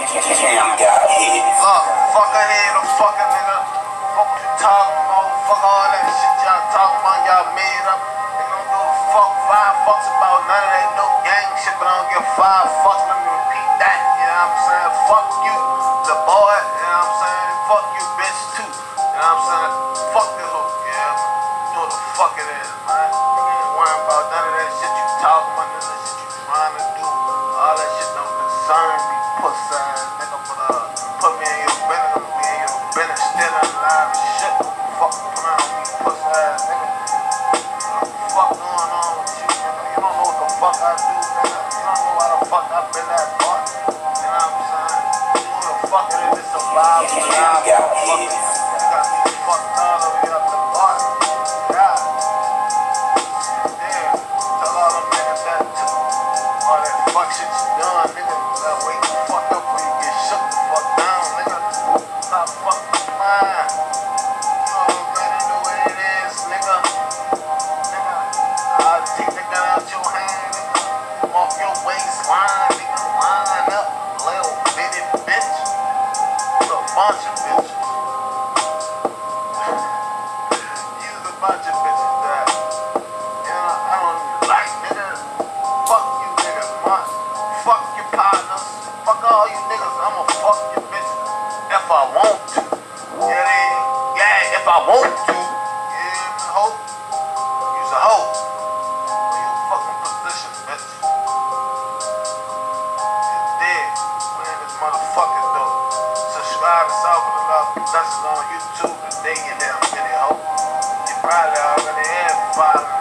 Cam got hit. Look, fuck ahead of fucking nigga. Fuck you talking about, fuck all that shit y'all talking about, y'all made up. They don't give a fuck, 5 fucks about none of that no gang shit, but I don't give 5 fucks. Let me repeat that, you know what I'm saying? Fuck you, the boy, you know what I'm saying? Fuck you, bitch, too. You know what I'm saying? Fuck this hoe, yeah. You know what the fuck it is, man. You ain't worrying about none of that shit you talking about, none of that shit you trying to do. All that shit don't concern me, puss ass nigga, but put me in your business, I'm gonna be in your business, still alive and shit. Fuck around me, puss ass nigga. What the fuck going on with you, nigga? You don't know what the fuck I do, nigga. You don't know why the fuck I been that part. You know what I'm saying? You know what the fuck it is, it's a vibe, it's a vibe. You got me fucked all the way up the bar. God. Damn. Tell all them niggas that too. All that fuck shit you done, nigga. That wake the fuck up before you get shook the fuck down, nigga. Stop fucking lying. You already know what it is, nigga. Nigga, I'll take the gun out your hand, nigga. Off your waistline, nigga. Line up, little bitty bitch. You's a bunch of bitches. You's a bunch of bitches that, you know, I don't even like, nigga. Fuck you niggas, man. Fuck your partners. Fuck all you niggas. I'ma fuck your bitches if I want to. Yeah, if I want to. Yeah, hoe. You's a hoe. For your fucking position, bitch. You're dead. We in this motherfucker though. Subscribe to South of the Love Productions on YouTube today, you damn bitty hoe. You probably already had 5